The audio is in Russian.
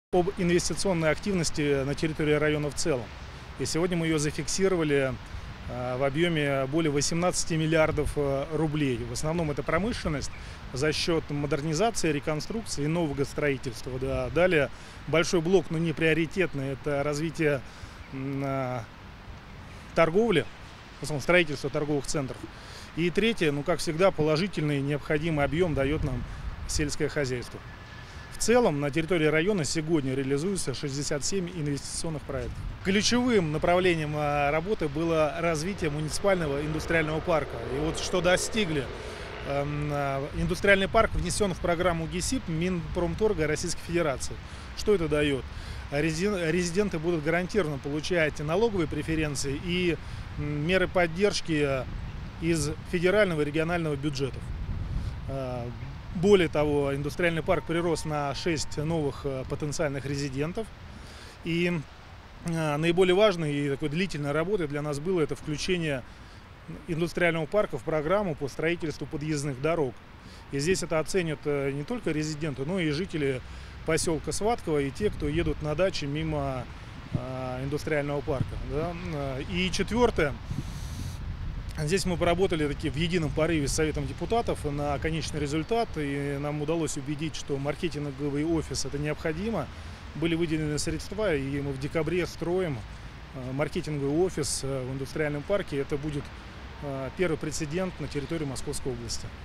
Об инвестиционной активности на территории района в целом. И сегодня мы ее зафиксировали в объеме более 18 миллиардов рублей. В основном это промышленность за счет модернизации, реконструкции и нового строительства. Да. Далее большой блок, но не приоритетный, это развитие торговли, в основном строительство торговых центров. И третье, как всегда, положительный необходимый объем дает нам сельское хозяйство. В целом на территории района сегодня реализуется 67 инвестиционных проектов. Ключевым направлением работы было развитие муниципального индустриального парка. И вот что достигли. Индустриальный парк внесен в программу ГИСИП Минпромторга Российской Федерации. Что это дает? Резиденты будут гарантированно получать налоговые преференции и меры поддержки из федерального и регионального бюджетов. Более того, индустриальный парк прирос на 6 новых потенциальных резидентов. И наиболее важной и такой длительной работой для нас было это включение индустриального парка в программу по строительству подъездных дорог. И здесь это оценят не только резиденты, но и жители поселка Сватково и те, кто едут на даче мимо индустриального парка. Да? И четвертое. Здесь мы поработали в едином порыве с Советом депутатов на конечный результат, и нам удалось убедить, что маркетинговый офис это необходимо. Были выделены средства, и мы в декабре строим маркетинговый офис в индустриальном парке. Это будет первый прецедент на территории Московской области.